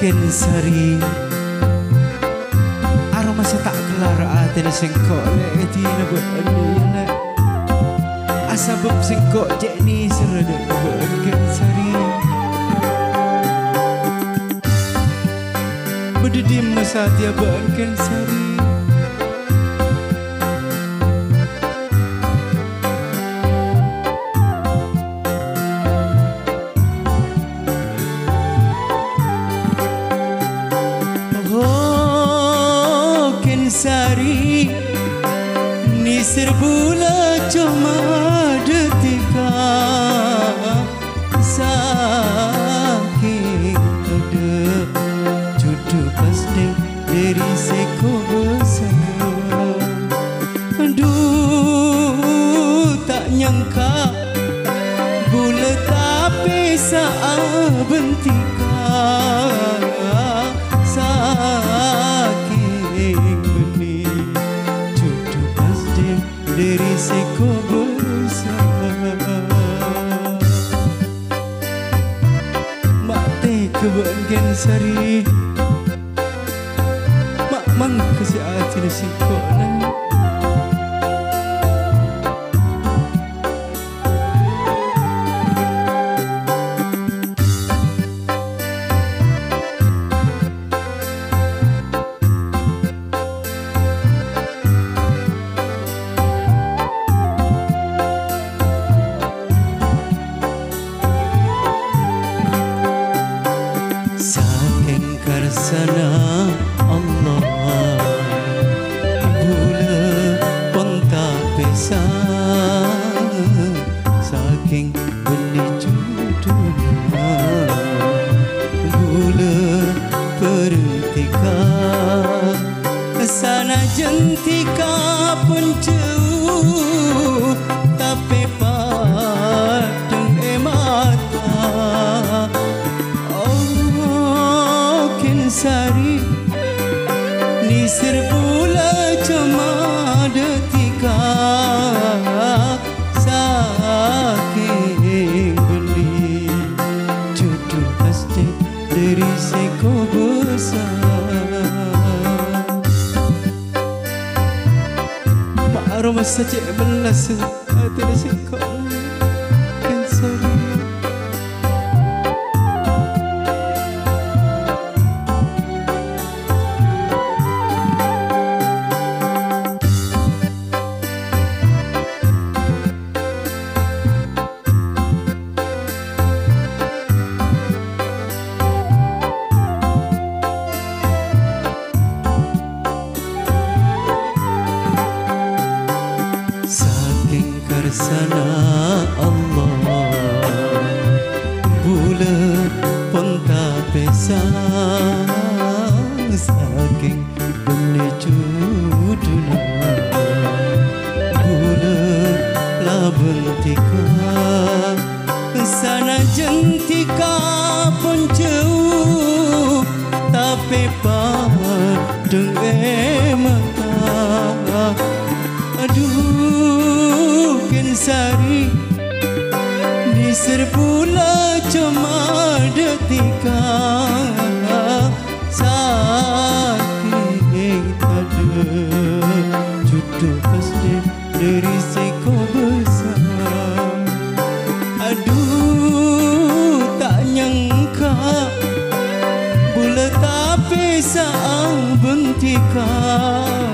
Sari aroma sa tak kelar atin singkok le di na buat le asabab singkok je ni seredok buat Sari berdedim masa dia buat Sari Sari ni serbula cuma detika sakit ada jodoh pasti dari seko besar. Aduh tak nyangka bulat tapi saat bentika dari seko besar. Mak teh kebuan Sari mak mang kasi hati seko na sana Allah bula ponta pesa saking beli judulnya bula pertika sana jentika pun jauh tapi padang mata Sari ni serbula cuma detika saking beli jodoh pasti dari seko besar. Mak aroma saja belas hati seko Sari. Sana Allah bulan ponta pesa saking beli judulnya bulan labentika sana jentika pun jauh tapi padang mata. Aduh Sari ni serbula cuma detika sakit ada jodoh pasti dari seko besar. Aduh tak nyangka bulat tapi saat bentika